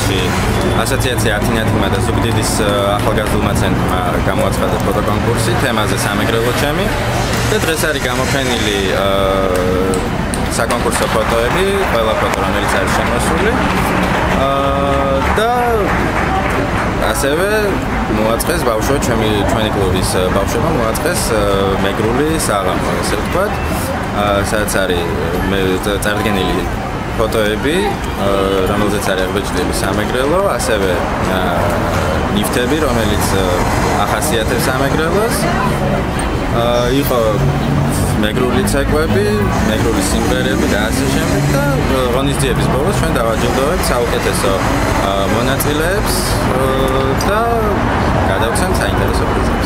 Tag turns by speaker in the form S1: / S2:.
S1: შემთხვევაში ასოციაცია ათინათმა და ზუგდიდის ახალგაზრდულმა ცენტრმა გამოაცხადა ფოტოკონკურსი თემაზე სამეგრელო ჩემი და დღეს არის გამოფენილი საკონკურსო ფოტოები, ყველა ფოტო რომელიც არის შემოსული და ასევე მოაწყეს ბავშვო ჩვენი კლუბის ბავშვებმა მოაწყეს მეგრული საღამო, ესე ვთქვათ, სადაც არის წარდგენილი ფოტოები, რომელზეც არის აღბეჭდილი სამეგრელო, ასევე ნივთები, რომელიც ახასიათებს სამეგრელოს. იყო მეგრული ცეკვები, მეგრული სიმღერები და ასე შემდეგ და ღონისძიების ბოლოს ჩვენ დავაჯილდოვებთ საუკეთესო მონაწილეებს და გადავცემთ საინტერესო პრიზებს.